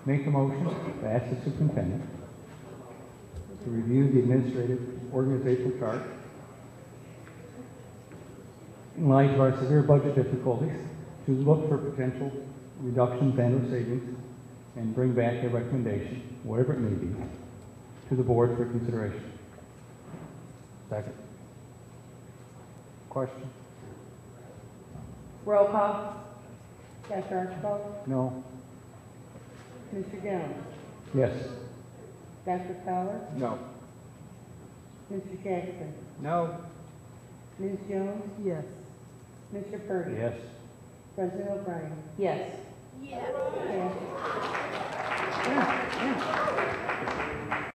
Make a motion to ask the superintendent to review the administrative organizational chart in light of our severe budget difficulties, to look for potential reductions and or savings, and bring back a recommendation, whatever it may be, to the board for consideration. Second. Question? Roll call. Dr. Archibald? No? Mr. Jones? Yes? Dr. Fowler? No. Mr. Jackson? No. Ms. Jones? Yes. Mr. Purdy? Yes. President O'Brien? Yes. Yes.